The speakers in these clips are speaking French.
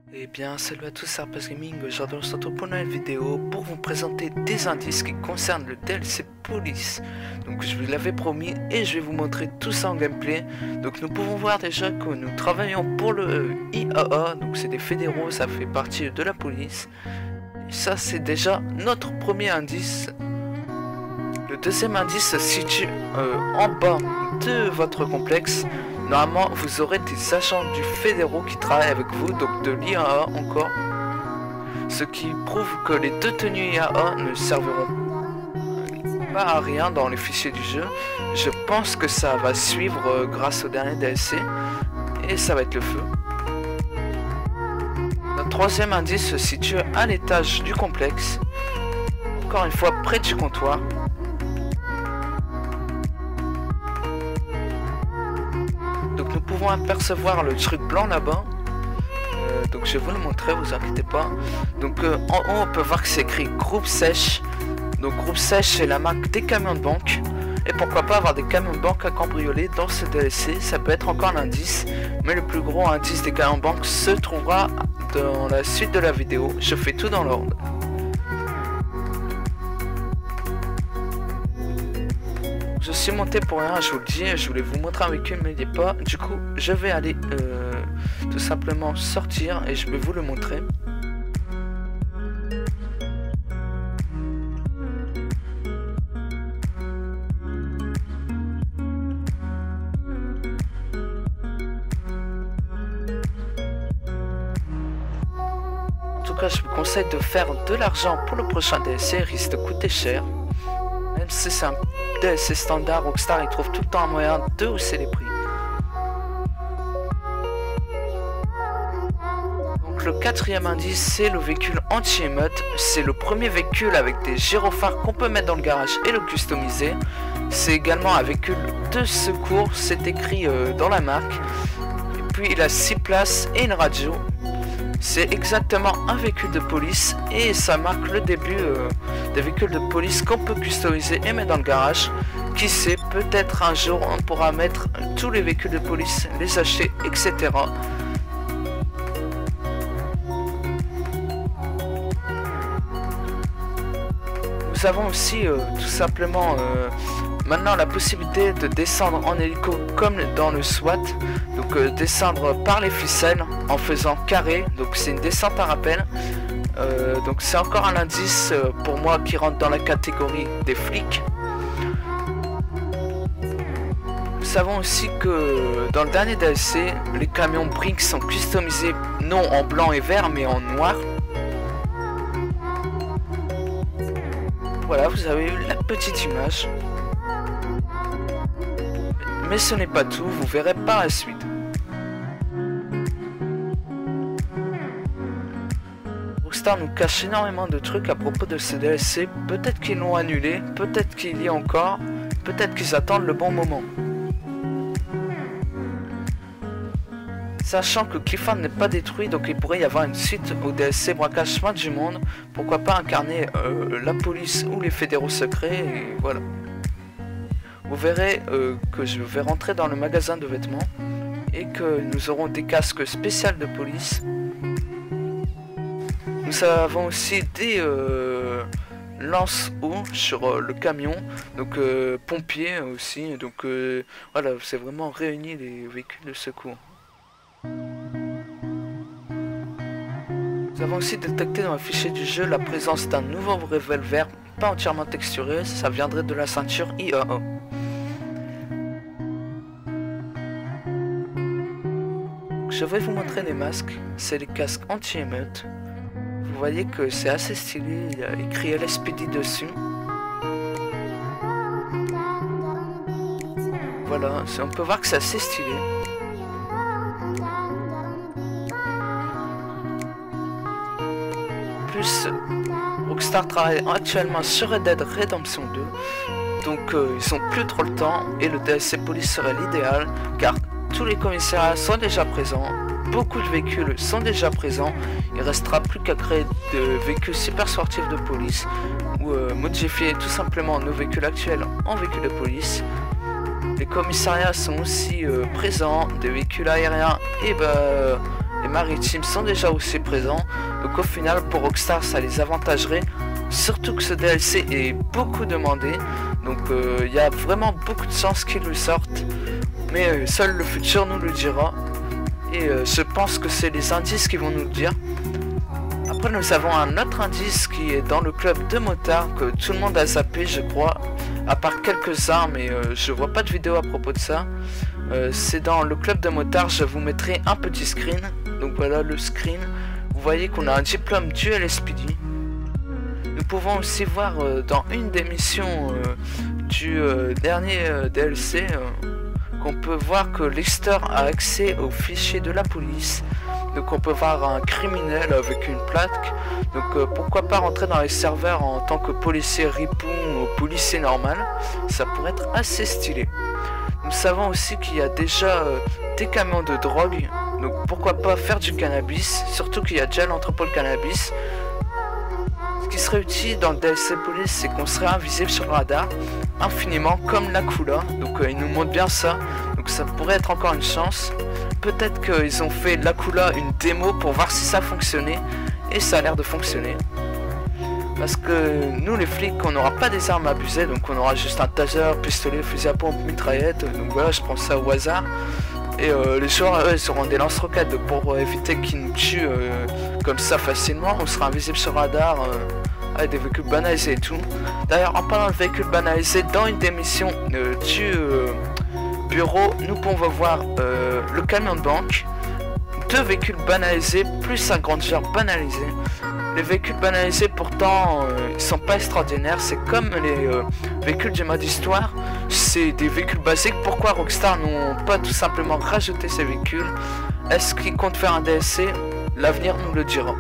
Eh bien, salut à tous, c'est Arpas Gaming. Aujourd'hui, on se retrouve pour une nouvelle vidéo pour vous présenter des indices qui concernent le DLC Police. Donc, je vous l'avais promis et je vais vous montrer tout ça en gameplay. Donc, nous pouvons voir déjà que nous travaillons pour le IAA. Donc, c'est des fédéraux, ça fait partie de la police. Et ça, c'est déjà notre premier indice. Le deuxième indice se situe en bas de votre complexe. Normalement, vous aurez des agents du fédéraux qui travaillent avec vous, donc de l'IAA encore. Ce qui prouve que les deux tenues IAA ne serviront pas à rien dans les fichiers du jeu. Je pense que ça va suivre grâce au dernier DLC. Et ça va être le feu. Notre troisième indice se situe à l'étage du complexe. Encore une fois près du comptoir. Donc nous pouvons apercevoir le truc blanc là-bas. Donc je vais vous le montrer, vous inquiétez pas. Donc en haut on peut voir que c'est écrit groupe sèche. Donc groupe sèche c'est la marque des camions de banque. Et pourquoi pas avoir des camions de banque à cambrioler dans ce DLC. Ça peut être encore l'indice. Mais le plus gros indice des camions de banque se trouvera dans la suite de la vidéo. Je fais tout dans l'ordre. Je suis monté pour rien, je vous le dis, je voulais vous montrer un véhicule mais il n'est pas. Du coup je vais aller tout simplement sortir et je vais vous le montrer. En tout cas je vous conseille de faire de l'argent pour le prochain DLC, il risque de coûter cher. Même si c'est un DLC standard, Rockstar il trouve tout le temps un moyen de hausser les prix. Donc le quatrième indice c'est le véhicule anti-émeute. C'est le premier véhicule avec des gyrophares qu'on peut mettre dans le garage et le customiser. C'est également un véhicule de secours, c'est écrit dans la marque. Et puis il a 6 places et une radio. C'est exactement un véhicule de police et ça marque le début des véhicules de police qu'on peut customiser et mettre dans le garage. Qui sait, peut-être un jour on pourra mettre tous les véhicules de police, les acheter, etc. Nous avons aussi tout simplement maintenant la possibilité de descendre en hélico comme dans le SWAT. Donc descendre par les ficelles en faisant carré. Donc c'est une descente à rappel. Donc c'est encore un indice pour moi qui rentre dans la catégorie des flics. Nous savons aussi que dans le dernier DLC, les camions Brinks sont customisés non en blanc et vert mais en noir. Voilà, vous avez eu la petite image. Mais ce n'est pas tout, vous verrez par la suite. Rockstar nous cache énormément de trucs à propos de ce DLC. Peut-être qu'ils l'ont annulé, peut-être qu'il y a encore, peut-être qu'ils attendent le bon moment. Sachant que Clifford n'est pas détruit, donc il pourrait y avoir une suite au DLC braquage fin du monde. Pourquoi pas incarner la police ou les fédéraux secrets, et voilà. Vous verrez que je vais rentrer dans le magasin de vêtements et que nous aurons des casques spéciaux de police. Nous avons aussi des lance-eau sur le camion, donc pompiers aussi. Donc voilà, c'est vraiment réuni les véhicules de secours. Nous avons aussi détecté dans le fichier du jeu la présence d'un nouveau revolver pas entièrement texturé, ça viendrait de la ceinture IAA. Je vais vous montrer les masques, c'est les casques anti-émeute. Vous voyez que c'est assez stylé, il y a écrit LSPD dessus. Voilà, on peut voir que c'est assez stylé. Plus, Rockstar travaille actuellement sur Red Dead Redemption 2. Donc ils ont plus trop le temps et le DLC Police serait l'idéal car tous les commissariats sont déjà présents, beaucoup de véhicules sont déjà présents, il restera plus qu'à créer de véhicules super sportifs de police ou modifier tout simplement nos véhicules actuels en véhicules de police. Les commissariats sont aussi présents, des véhicules aériens et et maritimes sont déjà aussi présents. Donc au final pour Rockstar ça les avantagerait, surtout que ce DLC est beaucoup demandé. Donc il y a vraiment beaucoup de chances qu'ils le sortent, mais seul le futur nous le dira. Et je pense que c'est les indices qui vont nous le dire. Après nous avons un autre indice qui est dans le club de motards que tout le monde a zappé je crois, à part quelques-uns, mais je vois pas de vidéo à propos de ça. C'est dans le club de motards, je vous mettrai un petit screen. Donc voilà le screen, vous voyez qu'on a un diplôme du LSPD. Nous pouvons aussi voir dans une des missions du dernier DLC qu'on peut voir que Lester a accès aux fichiers de la police. Donc on peut voir un criminel avec une plaque. Donc pourquoi pas rentrer dans les serveurs en tant que policier ripoux ou policier normal. Ça pourrait être assez stylé. Nous savons aussi qu'il y a déjà des camions de drogue. Donc pourquoi pas faire du cannabis. Surtout qu'il y a déjà l'entrepôt de cannabis. Ce qui serait utile dans le DLC police, c'est qu'on serait invisible sur le radar infiniment comme l'Akula. Donc il nous montre bien ça. Donc ça pourrait être encore une chance. Peut-être qu'ils ont fait l'Akula une démo pour voir si ça fonctionnait. Et ça a l'air de fonctionner. Parce que nous les flics, on n'aura pas des armes abusées. Donc on aura juste un taser, pistolet, fusil à pompe, mitraillette. Donc voilà, je prends ça au hasard. Et les joueurs, eux, ils auront des lance-roquettes pour éviter qu'ils nous tuent comme ça facilement. On sera invisible sur radar avec des véhicules banalisés et tout. D'ailleurs, en parlant de véhicules banalisés, dans une des missions du bureau, nous pouvons voir le camion de banque, 2 véhicules banalisés plus un grandeur banalisé. Les véhicules banalisés pourtant ils sont pas extraordinaires, c'est comme les véhicules du mode histoire, c'est des véhicules basiques. Pourquoi Rockstar n'ont pas tout simplement rajouté ces véhicules? Est-ce qu'ils comptent faire un DLC? L'avenir nous le dira.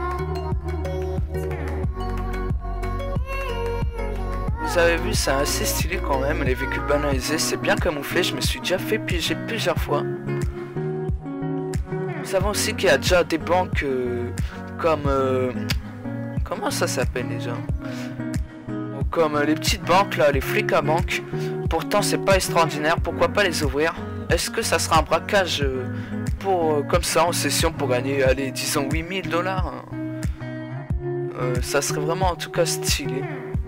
Vous avez vu, c'est assez stylé quand même, les véhicules banalisés, c'est bien camouflé, je me suis déjà fait piéger plusieurs fois. Nous savons aussi qu'il y a déjà des banques comme... comment ça s'appelle déjà? Comme les petites banques là, les flics à banque. Pourtant c'est pas extraordinaire, pourquoi pas les ouvrir? Est-ce que ça sera un braquage pour comme ça en session pour gagner, allez, disons 8000 $? Ça serait vraiment en tout cas stylé.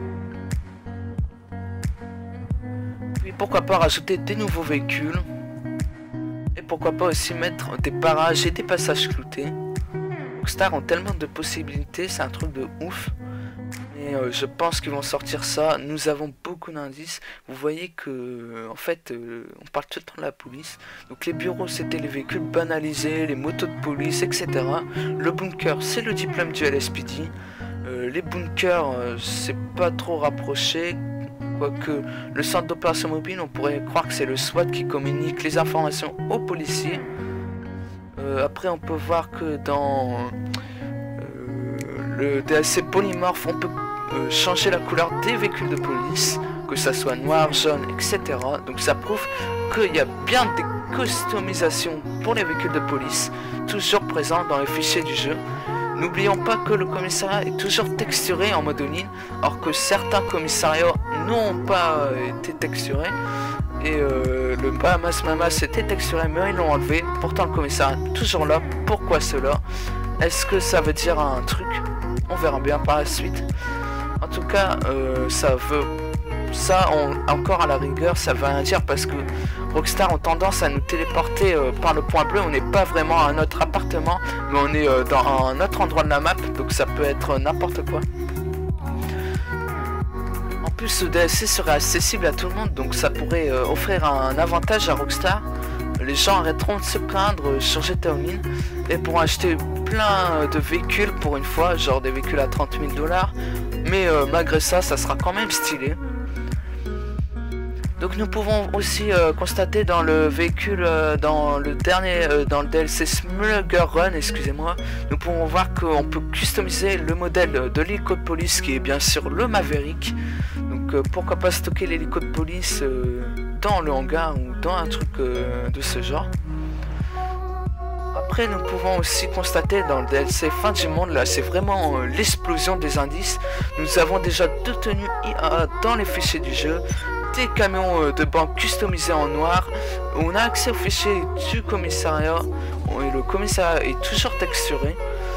Puis pourquoi pas rajouter des nouveaux véhicules? Et pourquoi pas aussi mettre des barrages et des passages cloutés? Rockstar ont tellement de possibilités, c'est un truc de ouf. Mais je pense qu'ils vont sortir ça. Nous avons beaucoup d'indices. Vous voyez que en fait on parle tout le temps de la police. Donc les bureaux c'était les véhicules banalisés, les motos de police, etc. Le bunker c'est le diplôme du LSPD. Les bunkers c'est pas trop rapproché. Quoique le centre d'opération mobile, on pourrait croire que c'est le SWAT qui communique les informations aux policiers. Après on peut voir que dans le DLC polymorphe on peut changer la couleur des véhicules de police, que ça soit noir, jaune, etc. Donc ça prouve qu'il y a bien des customisations pour les véhicules de police, toujours présents dans les fichiers du jeu. N'oublions pas que le commissariat est toujours texturé en mode ligne, alors que certains commissariats n'ont pas été texturés. Et le Bahamas Mamas était texturé mais ils l'ont enlevé. Pourtant le commissariat est toujours là. Pourquoi cela? Est-ce que ça veut dire un truc? On verra bien par la suite. En tout cas encore à la rigueur ça veut rien dire, parce que Rockstar ont tendance à nous téléporter par le point bleu. On n'est pas vraiment à notre appartement, mais on est dans un autre endroit de la map, donc ça peut être n'importe quoi. En plus ce DLC serait accessible à tout le monde, donc ça pourrait offrir un avantage à Rockstar. Les gens arrêteront de se plaindre sur GTA Online et pourront acheter plein de véhicules pour une fois, genre des véhicules à 30 000 $. Mais malgré ça, ça sera quand même stylé. Donc nous pouvons aussi constater dans le véhicule, dans le DLC Slugger Run, excusez-moi, nous pouvons voir qu'on peut customiser le modèle de l'hélico de police qui est bien sûr le Maverick. Donc pourquoi pas stocker l'hélico de police dans le hangar ou dans un truc de ce genre. Après nous pouvons aussi constater dans le DLC Fin du Monde, là c'est vraiment l'explosion des indices. Nous avons déjà 2 tenues IA dans les fichiers du jeu, des camions de banque customisés en noir, on a accès aux fichiers du commissariat, et le commissariat est toujours texturé.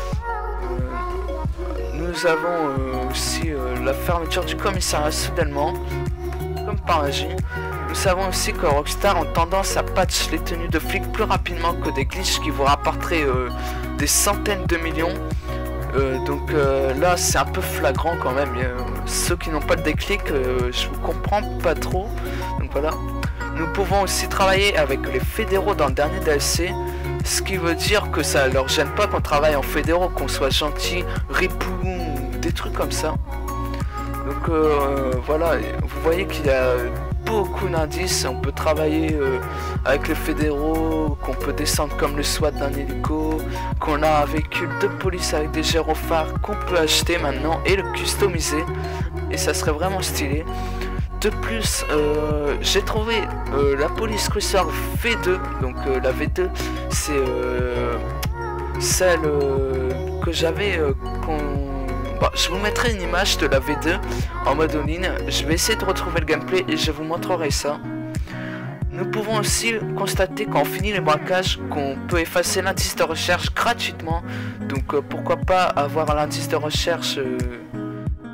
Nous avons aussi la fermeture du commissariat soudainement, comme par magie. Nous savons aussi que Rockstar ont tendance à patch les tenues de flics plus rapidement que des glitches qui vous rapporteraient des centaines de millions. Donc là c'est un peu flagrant quand même. Ceux qui n'ont pas le déclic, je vous comprends pas trop. Donc voilà. Nous pouvons aussi travailler avec les fédéraux dans le dernier DLC. Ce qui veut dire que ça leur gêne pas qu'on travaille en fédéraux, qu'on soit gentil, ripou, des trucs comme ça. Donc voilà, vous voyez qu'il y a beaucoup d'indices. On peut travailler avec les fédéraux, qu'on peut descendre comme le SWAT d'un hélico, qu'on a un véhicule de police avec des gyrophares qu'on peut acheter maintenant et le customiser. Et ça serait vraiment stylé. De plus, j'ai trouvé la police cruiser V2. Donc la V2, c'est celle que j'avais. Bon, je vous mettrai une image de la V2 en mode en ligne. Je vais essayer de retrouver le gameplay et je vous montrerai ça. Nous pouvons aussi constater quand on finit les braquages qu'on peut effacer l'indice de recherche gratuitement. Donc pourquoi pas avoir l'indice de recherche.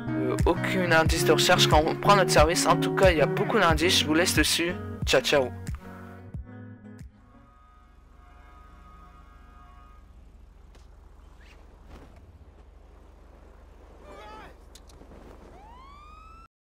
Aucun indice de recherche quand on prend notre service. En tout cas, il y a beaucoup d'indices. Je vous laisse dessus. Ciao, ciao.